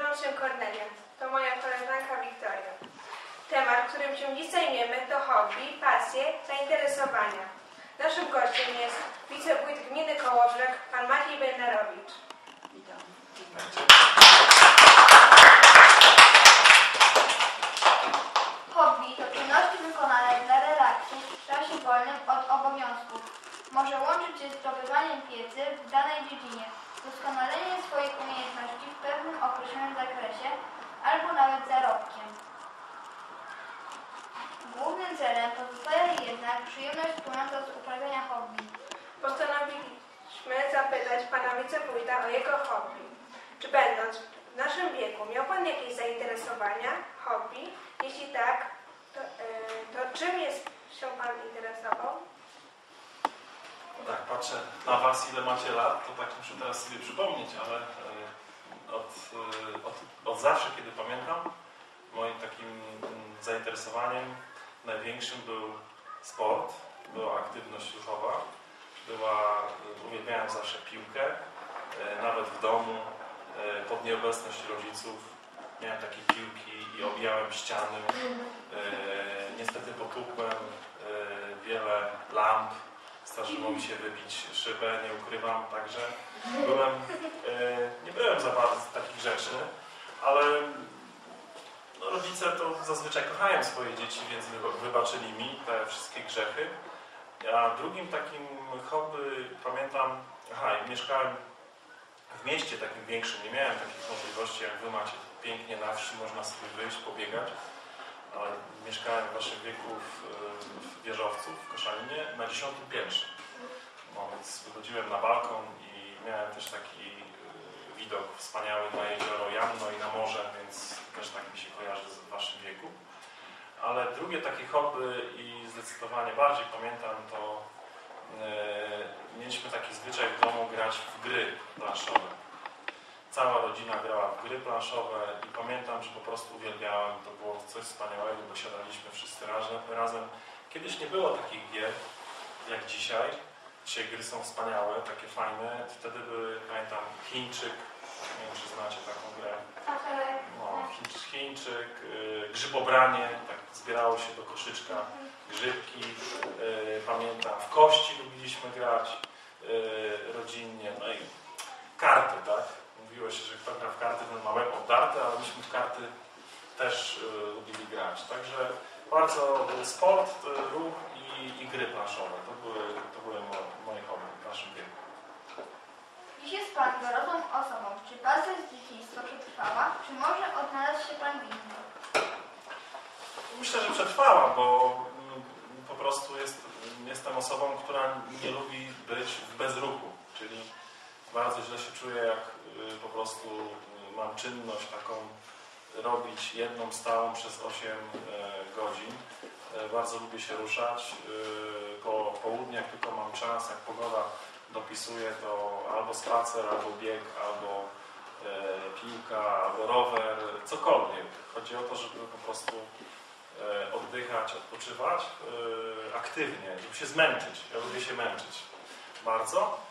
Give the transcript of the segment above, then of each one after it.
Nazywam się Kornelia. To moja koleżanka Wiktoria. Temat, którym się dziś zajmiemy, to hobby, pasje, zainteresowania. Naszym gościem jest wicewójt gminy Kołobrzeg, pan Maciej Bednarowicz. Witam. Hobby to czynności wykonane dla relaksu w czasie wolnym od obowiązków. Może łączyć się z zdobywaniem wiedzy w danej dziedzinie, doskonalenie swoich umiejętności w pewnym określonym zakresie albo nawet zarobkiem. Głównym celem pozostaje jednak przyjemność płynąca z uprawiania hobby. Postanowiliśmy zapytać pana wicewójta o jego hobby. Czy będąc w naszym wieku miał pan jakieś zainteresowania, hobby? Jeśli tak, to czym się pan interesował? No tak, patrzę na was, ile macie lat, to tak muszę teraz sobie przypomnieć, ale od zawsze, kiedy pamiętam, moim takim zainteresowaniem największym był sport, była aktywność ruchowa, uwielbiałem zawsze piłkę, nawet w domu, pod nieobecność rodziców miałem takie piłki i obijałem ściany, niestety potłukłem wiele lamp, zdarzyło mi się wybić szybę, nie ukrywam, także nie byłem za bardzo takich rzeczy, ale no, rodzice to zazwyczaj kochają swoje dzieci, więc wybaczyli mi te wszystkie grzechy. A drugim takim hobby, pamiętam, mieszkałem w mieście takim większym, nie miałem takich możliwości jak wy macie pięknie na wsi, można sobie wyjść, pobiegać, ale mieszkałem w waszym wieku w Wieżowcu, w Koszalinie, na 10. piętrze. No, więc wychodziłem na balkon i miałem też taki widok wspaniały na jezioro Jamno i na morze, więc też tak mi się kojarzy z waszym wieku. Ale drugie takie hobby i zdecydowanie bardziej pamiętam, to mieliśmy taki zwyczaj w domu grać w gry planszowe. Cała rodzina grała w gry planszowe i pamiętam, że po prostu uwielbiałem, to było coś wspaniałego, bo siadaliśmy wszyscy razem. Kiedyś nie było takich gier jak dzisiaj. Dzisiaj gry są wspaniałe, takie fajne. Wtedy były, pamiętam, Chińczyk, nie wiem, czy znacie taką grę. No, Chińczyk, grzybobranie, tak zbierało się do koszyczka grzybki, pamiętam, w kości lubiliśmy grać rodzinnie, no i karty, tak? Mówiło się, że kto gra w karty, ten ma łeb obdarty, ale myśmy w karty też lubili grać. Także bardzo sport, ruch i gry planszowe. To były moje hobby w naszym wieku. Dziś jest Pan dorosłą osobą. Czy pasja z dzieciństwa przetrwała, czy może odnalazł się Pan w innym? Myślę, że przetrwała, bo po prostu jestem osobą, która nie lubi być w bezruchu, czyli bardzo źle się czuję, jak po prostu mam czynność taką robić jedną stałą przez 8 godzin. Bardzo lubię się ruszać. Po południu, jak tylko mam czas, jak pogoda dopisuje, to albo spacer, albo bieg, albo piłka, albo rower, cokolwiek. Chodzi o to, żeby po prostu oddychać, odpoczywać aktywnie, żeby się zmęczyć. Ja lubię się męczyć bardzo.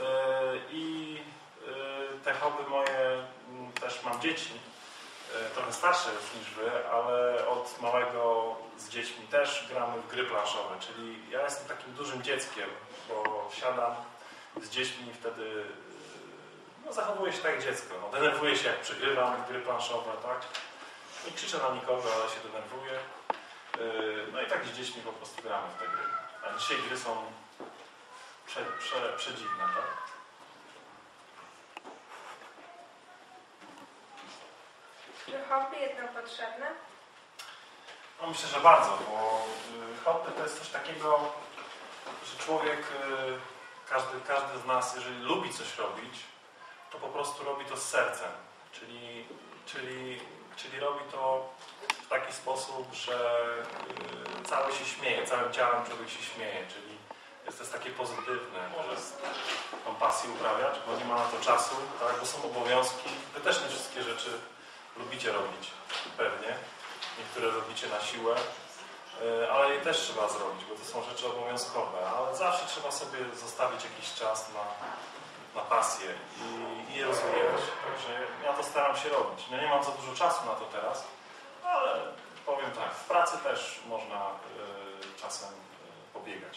I te hobby moje, też mam dzieci, trochę starsze już niż wy, ale od małego z dziećmi też gramy w gry planszowe, czyli ja jestem takim dużym dzieckiem, bo siadam z dziećmi i wtedy zachowuję się tak jak dziecko. No, denerwuję się, jak przegrywam w gry planszowe, tak? Nie krzyczę na nikogo, ale się denerwuję. No i tak z dziećmi po prostu gramy w te gry. A dzisiaj gry są przedziwne, tak? Czy hobby jedno potrzebne? No myślę, że bardzo, bo hobby to jest coś takiego, że człowiek, każdy z nas, jeżeli lubi coś robić, to po prostu robi to z sercem. Czyli robi to w taki sposób, że cały się śmieje, całym ciałem człowiek się śmieje, czyli jest to takie pozytywne, może tą pasję uprawiać, bo nie ma na to czasu, tak, bo są obowiązki. Wy też nie wszystkie rzeczy lubicie robić, pewnie. Niektóre robicie na siłę, ale je też trzeba zrobić, bo to są rzeczy obowiązkowe, ale zawsze trzeba sobie zostawić jakiś czas na pasję i i je rozwijać. Także ja to staram się robić. No nie mam za dużo czasu na to teraz, ale powiem tak, w pracy też można czasem pobiegać.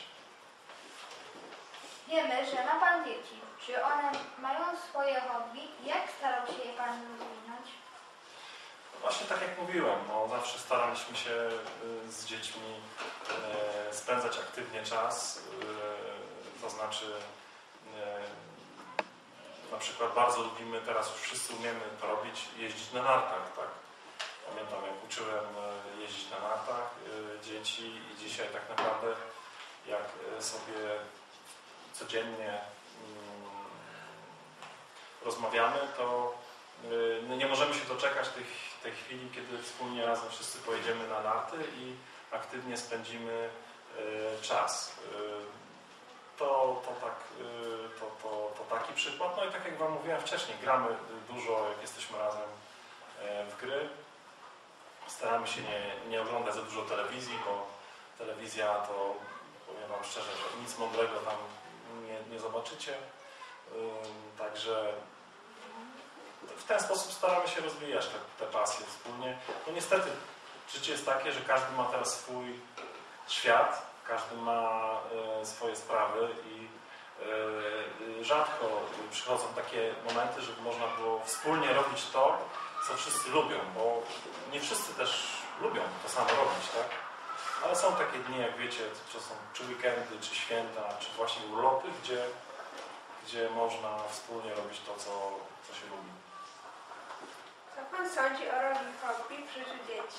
Wiemy, że ma Pan dzieci. Czy one mają swoje hobby? Jak starał się je Pan rozwinąć? Właśnie tak jak mówiłem, no, zawsze staraliśmy się z dziećmi spędzać aktywnie czas, to znaczy na przykład bardzo lubimy, teraz już wszyscy umiemy to robić, jeździć na nartach, tak? Pamiętam, jak uczyłem jeździć na nartach dzieci i dzisiaj tak naprawdę jak sobie codziennie rozmawiamy, to nie możemy się doczekać tej chwili, kiedy wspólnie razem wszyscy pojedziemy na narty i aktywnie spędzimy czas. To taki przykład. No i tak jak Wam mówiłem wcześniej, gramy dużo, jak jesteśmy razem w gry. Staramy się nie oglądać za dużo telewizji, bo telewizja to, powiem Wam szczerze, że nic mądrego tam nie zobaczycie. Także w ten sposób staramy się rozwijać te pasje wspólnie. No niestety życie jest takie, że każdy ma teraz swój świat, każdy ma swoje sprawy i rzadko przychodzą takie momenty, żeby można było wspólnie robić to, co wszyscy lubią, bo nie wszyscy też lubią to samo robić, tak? Ale są takie dni, jak wiecie, to są czy weekendy, czy święta, czy właśnie urlopy, gdzie można wspólnie robić to, co się lubi. Co Pan sądzi o roli hobby w życiu dzieci?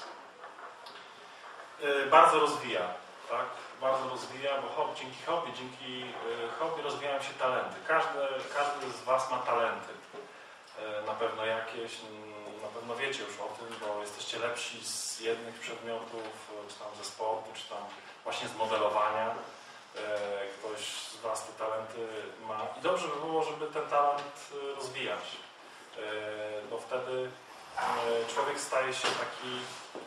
Bardzo rozwija, tak? Bardzo rozwija, bo dzięki hobby rozwijają się talenty. Każdy z Was ma talenty. Na pewno jakieś, na pewno wiecie już o tym, bo jesteście lepsi z jednych przedmiotów, czy tam ze sportu, czy tam właśnie z modelowania. Ktoś z Was te talenty ma i dobrze by było, żeby ten talent rozwijać, bo wtedy człowiek staje się taki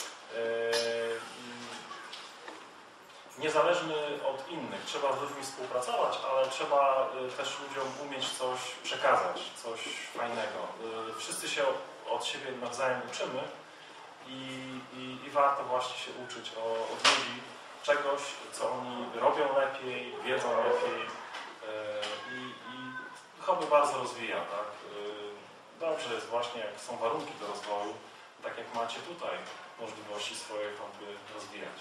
niezależny od innych. Trzeba z ludźmi współpracować, ale trzeba też ludziom umieć coś przekazać, coś fajnego. Wszyscy się od siebie nawzajem uczymy i warto właśnie się uczyć od ludzi czegoś, co oni robią lepiej, wiedzą lepiej i hobby bardzo rozwija, tak? Dobrze jest właśnie, jak są warunki do rozwoju, tak jak macie tutaj możliwości swoje hobby rozwijać.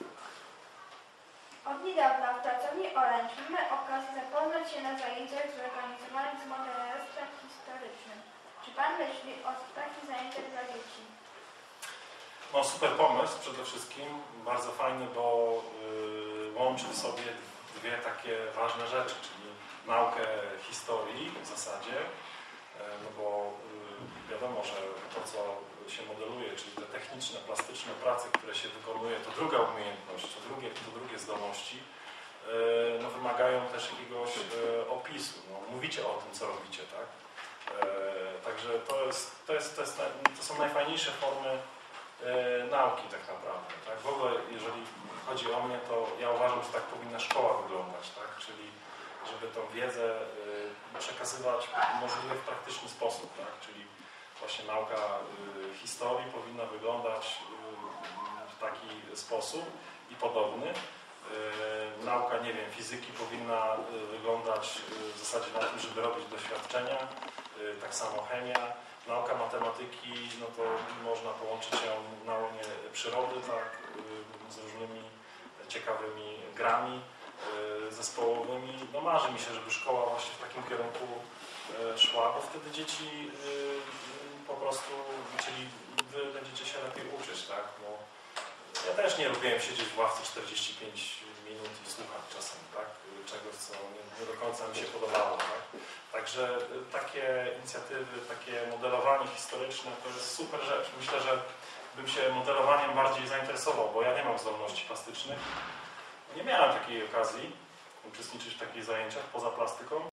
Od niedawna w pracowni Orange mamy okazję zapoznać się na zajęciach zorganizowanych z modelarstwem historycznym. Czy Pan myśli o takich zajęciach dla dzieci? No super pomysł przede wszystkim, bardzo fajny, bo łączy w sobie dwie takie ważne rzeczy, czyli naukę historii w zasadzie, no bo wiadomo, że to co się modeluje, czyli te techniczne, plastyczne prace, które się wykonuje, to druga umiejętność, to drugie zdolności, no wymagają też jakiegoś opisu. No, mówicie o tym, co robicie, tak? Także to są najfajniejsze formy nauki tak naprawdę. Tak? W ogóle, jeżeli chodzi o mnie, to ja uważam, że tak powinna szkoła wyglądać, tak? Czyli żeby tą wiedzę przekazywać możliwie w praktyczny sposób, tak? Czyli właśnie nauka historii powinna wyglądać w taki sposób i podobny. Nauka, nie wiem, fizyki powinna wyglądać w zasadzie na tym, żeby robić doświadczenia, tak samo chemia. Nauka matematyki, no to można połączyć ją na łonie przyrody, tak, z różnymi ciekawymi grami zespołowymi. No marzy mi się, żeby szkoła właśnie w takim kierunku szła, bo wtedy dzieci po prostu, czyli wy będziecie się lepiej uczyć, tak? Bo ja też nie lubiłem siedzieć w ławce 45 minut i słuchać czasem, tak? Czegoś, co nie do końca mi się podobało, tak? Także takie inicjatywy, takie modelowanie historyczne to jest super rzecz. Myślę, że bym się modelowaniem bardziej zainteresował, bo ja nie mam zdolności plastycznych. Nie miałem takiej okazji uczestniczyć w takich zajęciach poza plastyką.